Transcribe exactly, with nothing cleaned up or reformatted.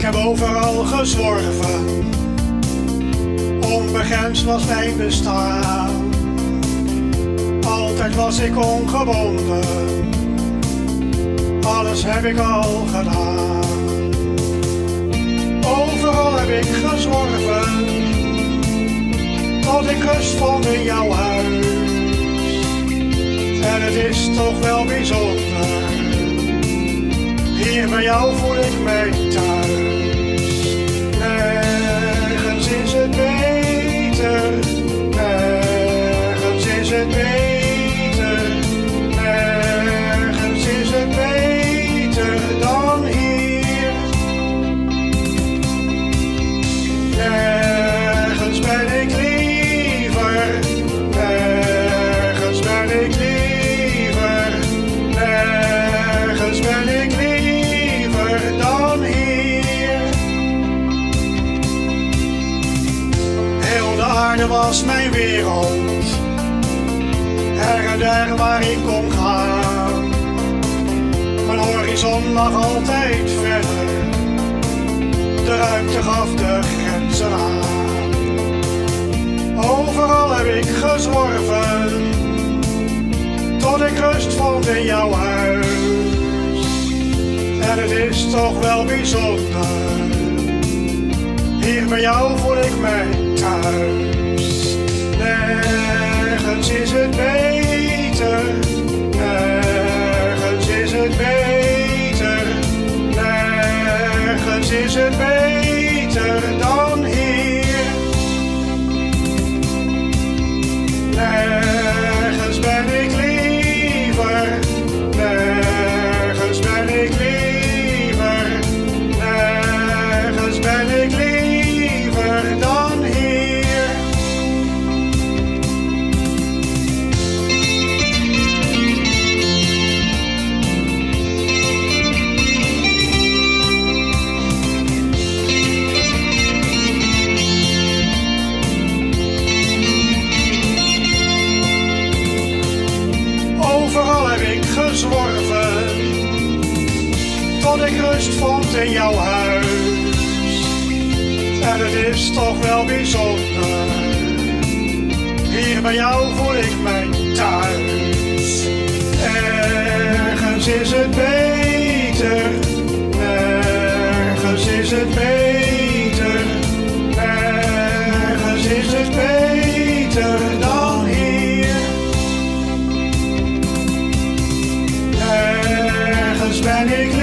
heb overal gezworven, onbegrensd was mijn bestaan. Altijd was ik ongebonden, alles heb ik al gedaan. Overal heb ik gezworven, tot ik rust vond in jouw huis. En het is toch wel bijzonder, hier bij jou voel ik mij thuis. Nergens is het beter, nergens is het beter, nergens is het beter dan hier. Nergens ben ik liever, nergens ben ik liever, nergens ben ik liever dan hier. Heel de aarde was mijn wereld, her en der waar ik kon gaan. Mijn horizon lag altijd verder, de ruimte gaf de grenzen aan. Overal heb ik gezworven, tot ik rust vond in jouw huis. En het is toch wel bijzonder, hier bij jou voel ik mij thuis. Nergens is het beter, nergens is het beter, nergens is het beter dan hier. Nergens ben ik liever, nergens ben ik liever, nergens ben ik liever dan hier. Overal heb ik gezworven, tot ik rust vond in jouw huis. En het is toch wel bijzonder, hier bij jou voel ik mij thuis. Ergens is het beter, nergens is het beter, nergens is het beter dan hier. Nergens ben ik